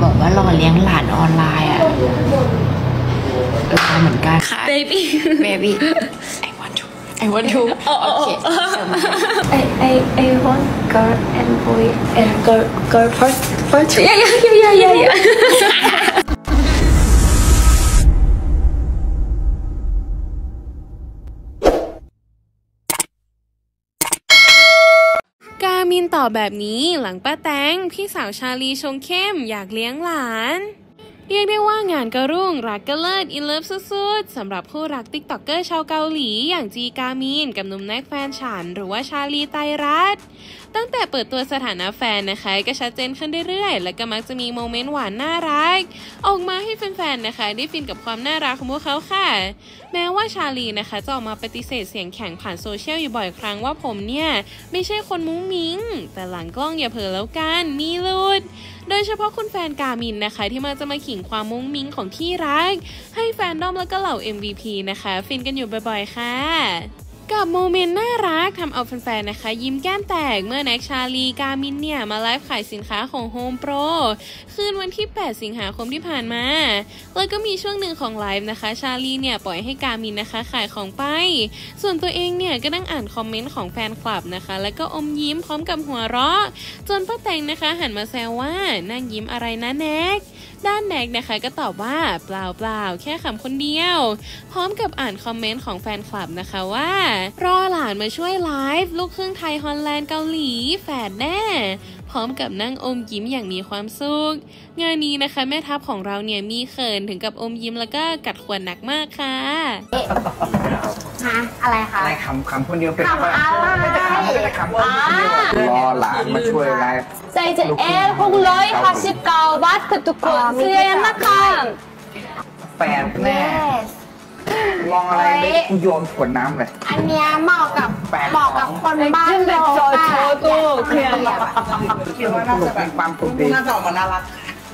บอกว่าเราเลี้ยงหลานออนไลน์อ่ะเหมือนกันค่ะ baby I want to okay I want girl and boy and girl first yeah กามินตอบแบบนี้หลังป้าแตงพี่สาวชาลีชงเข้มอยากเลี้ยงหลานเรียกได้ว่างานก็รุ่งรักก็เลิศอินเลิฟสุดๆสำหรับคู่รักติ๊กต็อกเกอร์ชาวเกาหลีอย่างจีกามินกับหนุ่มแน็กแฟนฉันหรือว่าชาลีไตรรัตน์ตั้งแต่เปิดตัวสถานะแฟนนะคะก็ชัดเจนขึ้นเรื่อยๆและก็มักจะมีโมเมนต์หวานน่ารักออกมาให้แฟนๆนะคะได้ฟินกับความน่ารักของพวกเขาค่ะแม้ว่าชาลีนะคะจะออกมาปฏิเสธเสียงแข็งผ่านโซเชียลอยู่บ่อยครั้งว่าผมเนี่ยไม่ใช่คนมุ้งมิ้งแต่หลังกล้องอย่าเผลอแล้วกันมีลุดโดยเฉพาะคุณแฟนกามินนะคะที่มาจะมาขิงความมุ้งมิ้งของที่รักให้แฟนดอมแล้วก็เหล่า MVP นะคะฟินกันอยู่บ่อยๆค่ะกับโมเมนต์น่ารักทำเอาแฟนๆนะคะยิ้มแก้มแตกเมื่อแน็กชาลีกามินเนี่ยมาไลฟ์ขายสินค้าของ Home Pro คืนวันที่8สิงหาคมที่ผ่านมาแล้วก็มีช่วงหนึ่งของไลฟ์นะคะชาลีเนี่ยปล่อยให้กามินนะคะขายของไปส่วนตัวเองเนี่ยก็นั่งอ่านคอมเมนต์ของแฟนคลับนะคะแล้วก็อมยิ้มพร้อมกับหัวเราะจนป้าแตงนะคะหันมาแซวว่านั่งยิ้มอะไรนะแน็กด้านแน็กนะคะก็ตอบว่าเปล่าแค่ขำคนเดียวพร้อมกับอ่านคอมเมนต์ของแฟนคลับนะคะว่ารอหลานมาช่วยไลฟ์ลูกครึ่งไทยฮอลแลนด์เกาหลีแฝดแน่พร้อมกับนั่งอมยิ้มอย่างมีความสุขงานนี้นะคะแม่ทัพของเราเนี่ยมีเขินถึงกับอมยิ้มแล้วก็กัดขวดหนักมากค่ะอะไรคะอะไรคำคนเดียวเป็นอะไรไม่ได้คำคนเดียวรอหลานมาช่วยไลฟ์ไซส์ L 649 บาทคือทุกคนเสียนะคะแฟนแน่มองอะไรไม่กูโยนขวดน้ำเลยอันเนี้ยเหมาะกับคนบ้านเราคิดว่าน่าจะเป็นความสุขดีน่าจะออกมาน่ารัก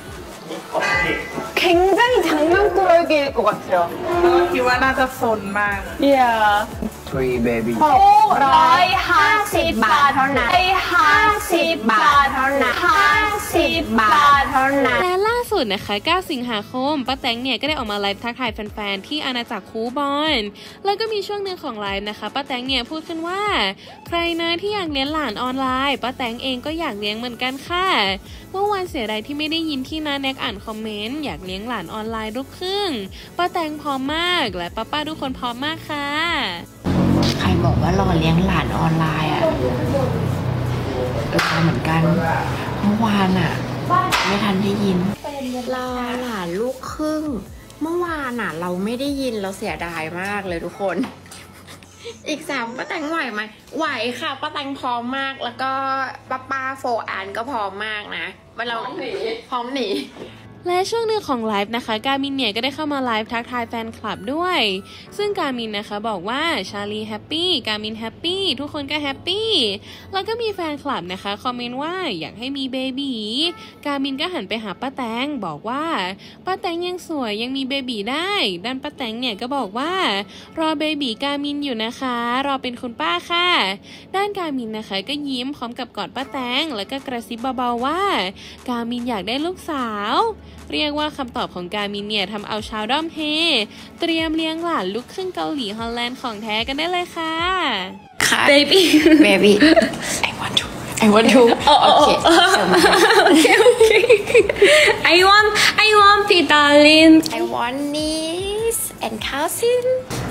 굉장히장난꾸러기일 것 같아요. คิดว่าน่าจะซนมาก Yeah. Three baby. 650 บาทเท่านั้น50 บาทเท่านั้น50 บาทเท่านั้นและล่าสุดนะคะ9สิงหาคมป้าแตงเนี่ยก็ได้ออกมาไลฟ์ทักทายแฟนๆที่อาณาจักรคูบอนแล้วก็มีช่วงหนึ่งของไลฟ์นะคะป้าแตงเนี่ยพูดขึ้นว่าใครนะที่อยากเลี้ยงหลานออนไลน์ป้าแตงเองก็อยากเลี้ยงเหมือนกันค่ะเมื่อวานเสียดายที่ไม่ได้ยินที่น้าแน็กอ่านคอมเมนต์อยากเลี้ยงหลานออนไลน์ลูกครึ่งป้าแตงพร้อมมากและป้าทุกคนพร้อมมากค่ะใครบอกว่าเราเลี้ยงหลานออนไลน์อ่ะเหมือนกันเมื่อวานอ่ะไม่ทันได้ยินรอหลานลูกครึ่งเมื่อวานอ่ะเราไม่ได้ยินเราเสียดายมากเลยทุกคนอีก3ป้าแตงไหวไหมไหวค่ะป้าแตงพร้อมมากแล้วก็ป้าโฟอันก็พร้อมมากนะเราพร้อมหนีและช่วงหนึ่งของไลฟ์นะคะกามินเนี่ยก็ได้เข้ามาไลฟ์ทักทายแฟนคลับด้วยซึ่งกามินนะคะบอกว่าชาลีแฮปปี้กามินแฮปปี้ทุกคนก็แฮปปี้แล้วก็มีแฟนคลับนะคะคอมเมนต์ว่าอยากให้มีเบบีกามินก็หันไปหาป้าแตงบอกว่าป้าแตงยังสวยยังมีเบบีได้ด้านป้าแตงเนี่ยก็บอกว่ารอเบบีกามินอยู่นะคะรอเป็นคุณป้าค่ะด้านกามินนะคะก็ยิ้มพร้อมกับกอดป้าแตงแล้วก็กระซิบเบาๆว่ากามินอยากได้ลูกสาวเรียกว่าคำตอบของกามินเนี่ยทำเอาชาวด้อมเฮเตรียมเลี้ยงหลานลูกครึ่งเกาหลีฮอลแลนด์ของแท้กันได้เลยค่ะค่ะ baby I want to okay I want darling I want niece and cousin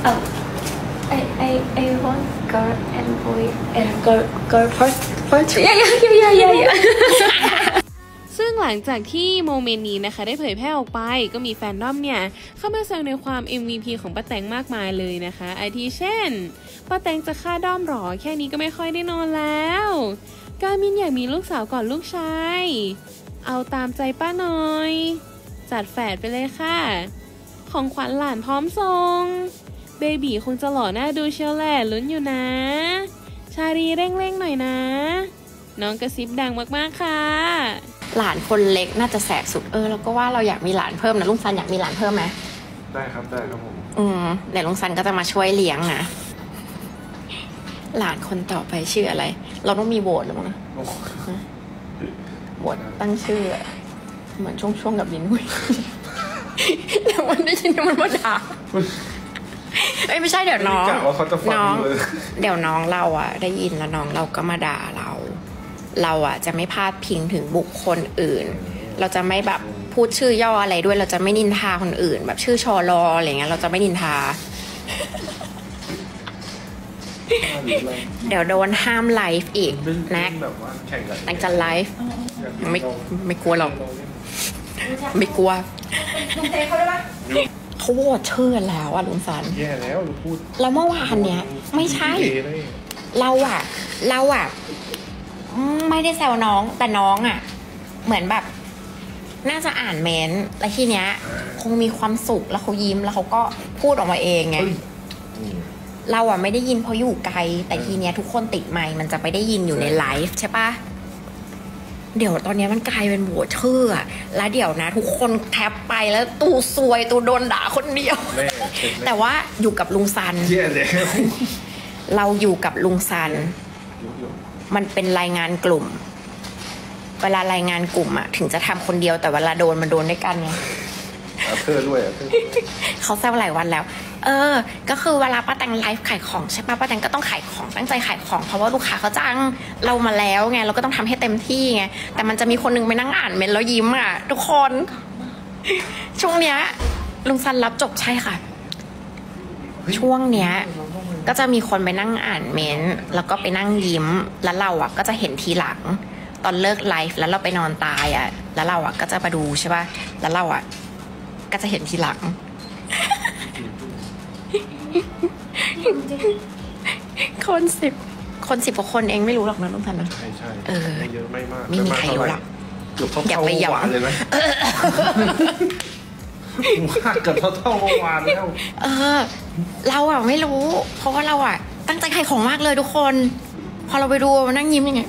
I want girl and boy and girl first yeah ซึ่งหลังจากที่โมเมนต์นี้นะคะได้เผยแพร่ออกไปก็มีแฟนดอมเนี่ยเข้ามาแซวในความ MVP ของป้าแตงมากมายเลยนะคะอาทิเช่นป้าแตงจะฆ่าด้อมหรอแค่นี้ก็ไม่ค่อยได้นอนแล้วกามินอยากมีลูกสาวก่อนลูกชายเอาตามใจป้าหน่อยจัดแฝดไปเลยค่ะของขวัญหลานพร้อมส่งเบบีคงจะหล่อหน้าดูเชียวแหละลุ้นอยู่นะชาลีเร่งๆหน่อยนะน้องกระซิบดังมากๆค่ะหลานคนเล็กน่าจะแสบสุดแล้วก็ว่าเราอยากมีหลานเพิ่มนะลุงซันอยากมีหลานเพิ่มไหมได้ครับผมเดี๋ยวลุงซันก็จะมาช่วยเลี้ยงนะหลานคนต่อไปชื่ออะไรเราต้องมีโหวตหรือเปล่าโหวตตั้งชื่อเหมือนช่วงกับลิ้นหุ้ยแล้วมันได้ยินมันมาด่าเอ้ยไม่ใช่เดี๋ยวน้องเดี๋ยวน้องเราอะได้ยินแล้วน้องเราก็มาด่าเราอะจะไม่พาดพิงถึงบุคคลอื่นเราจะไม่แบบพูดชื่อย่ออะไรด้วยเราจะไม่นินทาคนอื่นแบบชื่อชอลออะไรเงี้ยเราจะไม่นินทาเดี๋ยวโดนห้ามไลฟ์อีกนะตั้งจะไลฟ์ไม่กลัวหรอกไม่กลัวเขาโหวตชื่อกันแล้วอะลุงสันแย่แล้วพูดแล้วเมื่อวานเนี้ยไม่ใช่เราอะไม่ได้แซวน้องแต่น้องอะเหมือนแบบน่าจะอ่านเมนต์แล้วทีเนี้ยคงมีความสุขแล้วเขายิ้มแล้วเขาก็พูดออกมาเองไงเราอะไม่ได้ยินเพราะอยู่ไกลแต่ทีเนี้ยทุกคนติดไมค์มันจะไปได้ยินอยู่ในไลฟ์ใช่ปะเดี๋ยวตอนนี้มันกลายเป็นโหวตชื่อแล้วเดี๋ยวนะทุกคนแคปไปแล้วตูซวยตูโดนด่าคนเดียวแต่ว่าอยู่กับลุงซันเราอยู่กับลุงซันมันเป็นรายงานกลุ่มเวลารายงานกลุ่มอะถึงจะทำคนเดียวแต่เวลาโดนมันโดนด้วยกันไงเพื่อด้วยเขาแซวหลายวันแล้วก็คือเวลาป้าแตงไลฟ์ขายของใช่ป่ะป้าแตงก็ต้องขายของตั้งใจขายของเพราะว่าลูกค้าเขาจ้างเรามาแล้วไงเราก็ต้องทำให้เต็มที่ไงแต่มันจะมีคนนึงไปนั่งอ่านเมนแล้วยิ้มอ่ะทุกคนช่วงเนี้ยลุงซันรับจบใช่ค่ะช่วงเนี้ยก็จะมีคนไปนั่งอ่านเมนแล้วก็ไปนั่งยิ้มแล้วเราอ่ะก็จะเห็นทีหลังตอนเลิกไลฟ์แล้วเราไปนอนตายอ่ะแล้วเราอ่ะก็จะมาดูใช่ป่ะแล้วเราอ่ะก็จะเห็นทีหลังคนสิบกว่าคนเองไม่รู้หรอกนะลุงพันธ์นะใช่ไม่เยอะไม่มากไม่มีใครรู้หรอกอย่าไปหยอกเลยไหมว่าเกิดเท่าเมื่อวานแล้วเราอะไม่รู้เพราะว่าเราอะตั้งใจขายของมากเลยทุกคนพอเราไปดูนั่งยิ้มยังไง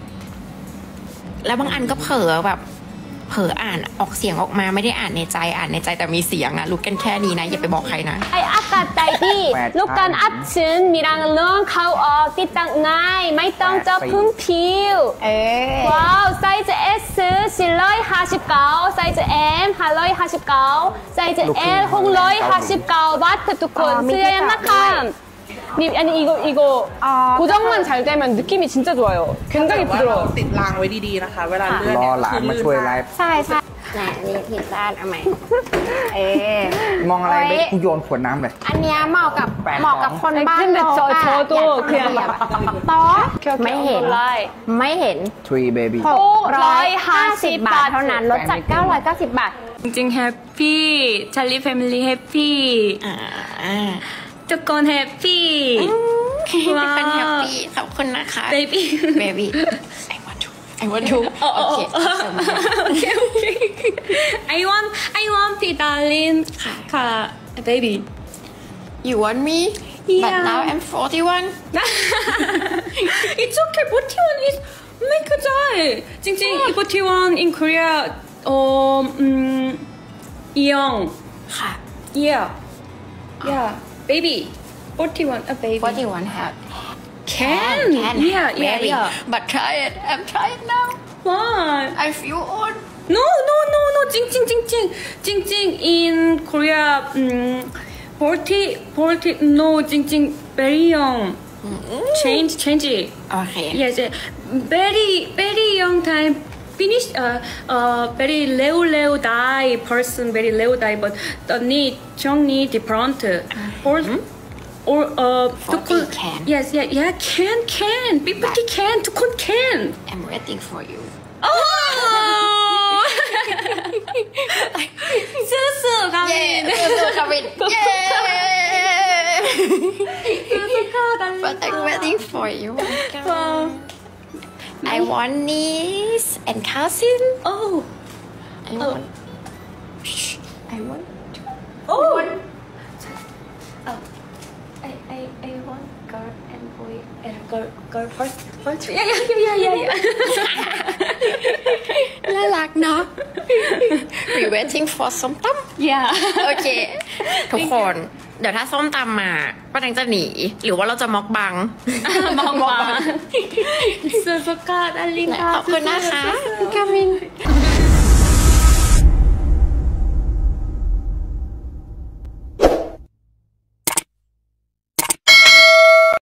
แล้วบางอันก็เผลออ่านออกเสียงออกมาไม่ได้อ่านในใจแต่มีเสียงอะรู้กันแค่นี้นะอย่าไปบอกใครนะไอ้อากาศใจที่ลูกกันอัดชื้นมีรังเรื่องเข้าออกติดตั้งง่ายไม่ต้องเจาะพื้นผิวว้าวไซส์ S 459ไซส์ M 559ไซส์ L 659 바트ทุกคนซื้อยังนะคะ아니 이거 고정만 잘 되면 느낌이 진짜 좋아요. 굉장히 부드러워. ติดรางไว้ดีๆนะคะเวลาเลื่อนรอหลานมาช่วยไลฟ์ใช่นี่ผิดด้านเอาใหม่มองอะไรไม่กูโยนขวดน้ำเลยอันนี้เหมาะกับคนบ้านเรา 저도 그냥 ต่อไม่เห็น Tree baby 650 บาทเท่านั้นลดจาก990 บาทจริงๆแฮปปี้ชาลีแฟมิลี่แฮปปี้ทุกคนแฮปปี้ทุกคนแฮปปี้ขอบคุณนะคะ baby I want to okay I want it darling ค่ะ baby you want me but now I'm 41 it's okay 41 is ไม่เข้าใจจริงๆ41 in Korea young ค่ะ yeah baby 41 a baby 41 have can yeah maybe but try it I'm trying now why I feel old no จริงin Korea 40 no จริง very young change okay yes very young time finish very low die person very low die but the need young need different or ทุกคน can yes yeah can people can ทุกคน can I'm waiting for you สู้ๆ가민 but I'm waiting for you I want niece and cousin I want I want girl and boy and girl first น่ารักเนาะ We waiting for ส้มตำโอเคทุกคนเดี๋ยวถ้าส้มตำมาป้าแตงจะหนีหรือว่าเราจะม็อกบังสู้ๆค่ะอลินขอบคุณนะคะกามิน